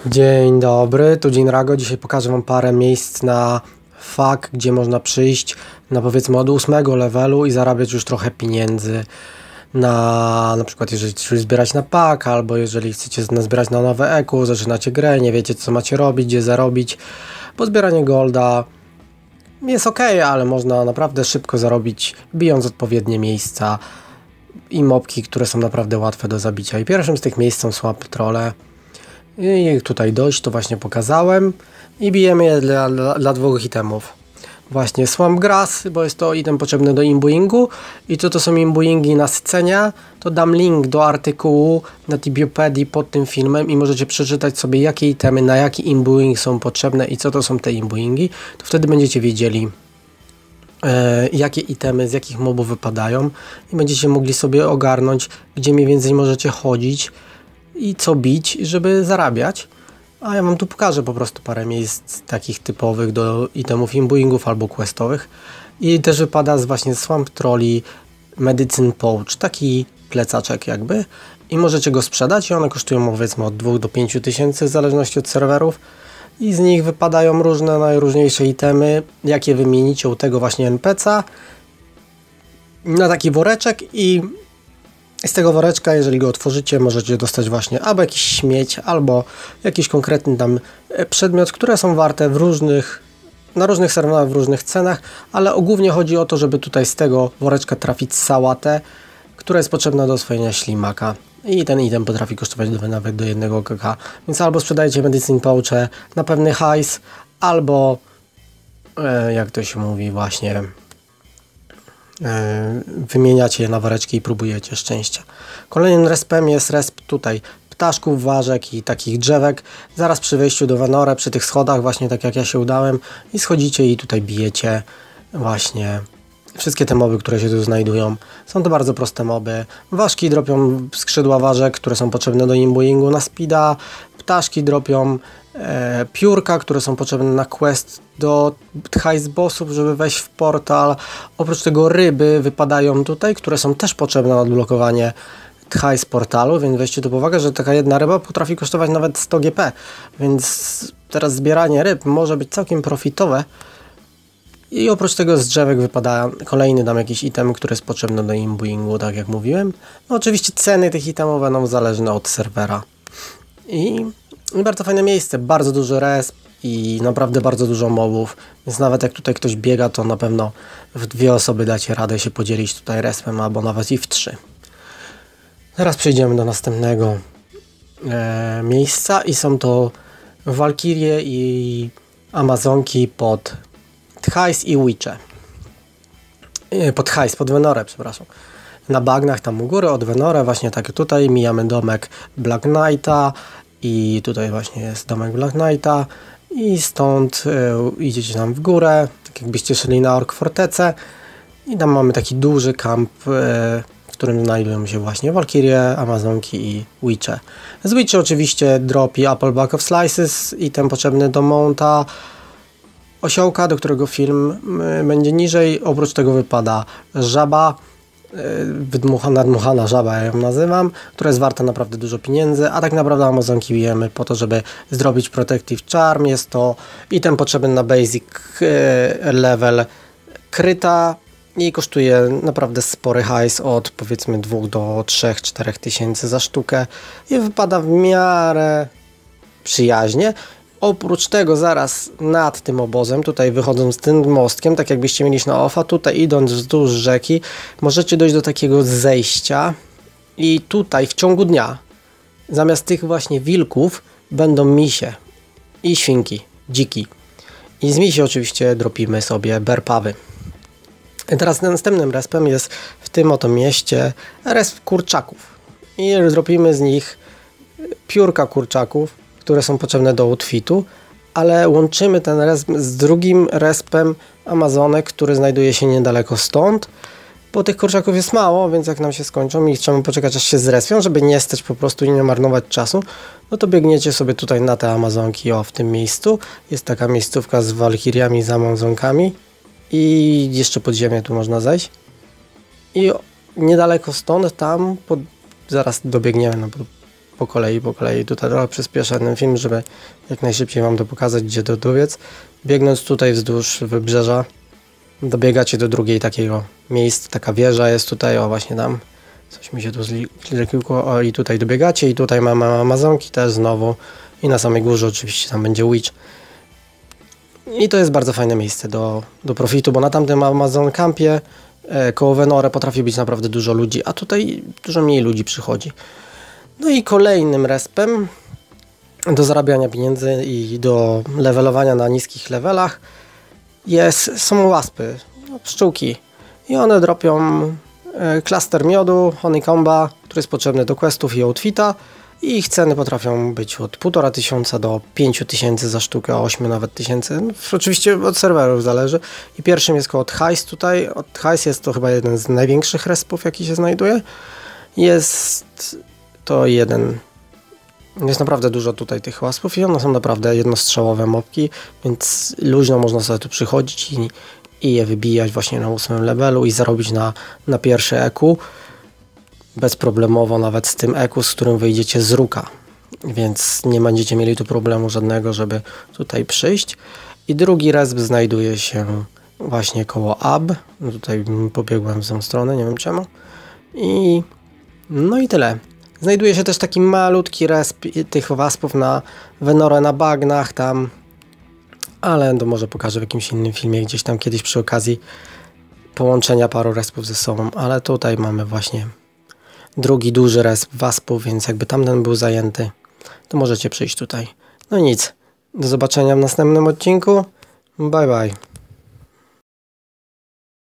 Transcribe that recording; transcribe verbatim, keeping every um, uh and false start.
Dzień dobry, tu Jinrago. Dzisiaj pokażę wam parę miejsc na fak, gdzie można przyjść na powiedzmy od ósmego levelu i zarabiać już trochę pieniędzy na na przykład jeżeli chcecie zbierać na pak, albo jeżeli chcecie zbierać na nowe eku, zaczynacie grę, nie wiecie co macie robić, gdzie zarobić, bo zbieranie golda jest ok, ale można naprawdę szybko zarobić, bijąc odpowiednie miejsca i mobki, które są naprawdę łatwe do zabicia. I pierwszym z tych miejsc są swamp trolle. I tutaj dojść, to właśnie pokazałem. I bijemy je dla, dla, dla dwóch itemów. Właśnie swamp grass, bo jest to item potrzebny do imbuingu. I co to są imbuingi nasycenia, to dam link do artykułu na Tibiopedii pod tym filmem i możecie przeczytać sobie, jakie itemy na jaki imbuing są potrzebne i co to są te imbuingi. To wtedy będziecie wiedzieli, e, jakie itemy z jakich mobów wypadają i będziecie mogli sobie ogarnąć, gdzie mniej więcej możecie chodzić i co bić, żeby zarabiać. A ja wam tu pokażę po prostu parę miejsc takich typowych do itemów imbuingów albo questowych. I też wypada z właśnie swamp trolli medicine pouch, taki plecaczek jakby. I możecie go sprzedać i one kosztują powiedzmy od dwóch do pięciu tysięcy w zależności od serwerów. I z nich wypadają różne najróżniejsze itemy, jakie wymienicie u tego właśnie en pe ce a na taki woreczek i z tego woreczka, jeżeli go otworzycie, możecie dostać właśnie albo jakiś śmieć, albo jakiś konkretny tam przedmiot, które są warte w różnych, na różnych serwerach w różnych cenach, ale ogólnie chodzi o to, żeby tutaj z tego woreczka trafić sałatę, która jest potrzebna do oswojenia ślimaka. I ten item potrafi kosztować do, nawet do jednego kk. Więc albo sprzedajecie medicine pouche na pewny hajs, albo e, jak to się mówi właśnie, wymieniacie je na woreczki i próbujecie szczęścia. Kolejnym respem jest resp tutaj ptaszków, ważek i takich drzewek. Zaraz przy wejściu do Venore, przy tych schodach, właśnie tak jak ja się udałem, i schodzicie i tutaj bijecie właśnie wszystkie te moby, które się tu znajdują. Są to bardzo proste moby. Ważki dropią skrzydła ważek, które są potrzebne do imbuingu na speeda. Ptaszki dropią e, piórka, które są potrzebne na quest do hajs bossów, żeby wejść w portal. Oprócz tego ryby wypadają tutaj, które są też potrzebne na odblokowanie hajs portalu, więc weźcie tu pod uwagę, że taka jedna ryba potrafi kosztować nawet sto ge pe, więc teraz zbieranie ryb może być całkiem profitowe. I oprócz tego z drzewek wypada kolejny tam jakiś item, który jest potrzebny do imbuingu, tak jak mówiłem. No oczywiście ceny tych itemów będą zależne od serwera. I bardzo fajne miejsce, bardzo duży resp i naprawdę bardzo dużo mobów, więc nawet jak tutaj ktoś biega, to na pewno w dwie osoby dacie radę się podzielić tutaj respem, albo nawet i w trzy. Teraz przejdziemy do następnego e, miejsca i są to walkirie i amazonki pod hajs i witche. E, pod hajs, pod Venore, przepraszam. Na bagnach tam u góry od Venore, właśnie tak tutaj mijamy domek Black Knighta i tutaj właśnie jest domek Black Knighta i stąd y, idziecie tam w górę, tak jakbyście szli na Ork Fortecę i tam mamy taki duży kamp, y, w którym znajdują się właśnie walkirie, amazonki i witche. Z witche oczywiście dropi Apple Block of Slices, item potrzebny do mounta osiołka, do którego film y, będzie niżej. Oprócz tego wypada żaba, wydmucha, nadmuchana żaba, ja ją nazywam, która jest warta naprawdę dużo pieniędzy, a tak naprawdę amazonki bijemy po to, żeby zrobić Protective Charm. Jest to item potrzebny na basic level kryta i kosztuje naprawdę spory hajs, od powiedzmy dwóch do trzech czterech tysięcy za sztukę i wypada w miarę przyjaźnie. Oprócz tego zaraz nad tym obozem, tutaj wychodząc tym mostkiem, tak jakbyście mieli na ofa, tutaj idąc wzdłuż rzeki, możecie dojść do takiego zejścia i tutaj w ciągu dnia zamiast tych właśnie wilków będą misie i świnki, dziki. I z misi oczywiście dropimy sobie berpawy. I teraz następnym respem jest w tym oto mieście resp kurczaków. I dropimy z nich piórka kurczaków, które są potrzebne do outfitu, ale łączymy ten resp z drugim respem amazonek, który znajduje się niedaleko stąd, bo tych kurczaków jest mało, więc jak nam się skończą i chcemy poczekać aż się zrespią, żeby nie stać po prostu i nie marnować czasu, no to biegniecie sobie tutaj na te amazonki, o w tym miejscu. Jest taka miejscówka z walkiriami, z amazonkami i jeszcze pod ziemię tu można zejść. I niedaleko stąd, tam, pod, zaraz dobiegniemy, no bo po kolei, po kolei. Tutaj trochę przyspieszę ten film, żeby jak najszybciej wam to pokazać, gdzie to dobiec. Biegnąc tutaj wzdłuż wybrzeża, dobiegacie do drugiej takiego miejsca, taka wieża jest tutaj, o właśnie tam. Coś mi się tu zlikwiło, o i tutaj dobiegacie i tutaj mamy Amazonki też znowu. I na samej górze oczywiście tam będzie Witch. I to jest bardzo fajne miejsce do, do profitu, bo na tamtym Amazon Campie e, koło Venory potrafi być naprawdę dużo ludzi, a tutaj dużo mniej ludzi przychodzi. No i kolejnym respem do zarabiania pieniędzy i do levelowania na niskich levelach jest, są łaspy, no, pszczółki. I one dropią e, klaster miodu, honeycomba, który jest potrzebny do questów i outfita. I ich ceny potrafią być od półtora tysiąca do pięciu tysięcy za sztukę, a ośmiu nawet tysięcy. No, oczywiście od serwerów zależy. I pierwszym jest od Heist tutaj. Od Heist jest to chyba jeden z największych respów, jaki się znajduje. Jest to jeden. Jest naprawdę dużo tutaj tych łaspów i one są naprawdę jednostrzałowe mopki, więc luźno można sobie tu przychodzić i, i je wybijać właśnie na ósmym levelu i zarobić na, na pierwsze E Q. Bezproblemowo nawet z tym E Q, z którym wyjdziecie z ruka, więc nie będziecie mieli tu problemu żadnego, żeby tutaj przyjść. I drugi resp znajduje się właśnie koło Ab. No tutaj pobiegłem w tą stronę, nie wiem czemu. I no i tyle. Znajduje się też taki malutki resp tych waspów na Venorę na bagnach tam, ale to może pokażę w jakimś innym filmie, gdzieś tam kiedyś przy okazji połączenia paru respów ze sobą, ale tutaj mamy właśnie drugi duży resp waspów, więc jakby tamten był zajęty, to możecie przyjść tutaj. No nic, do zobaczenia w następnym odcinku. Bye bye.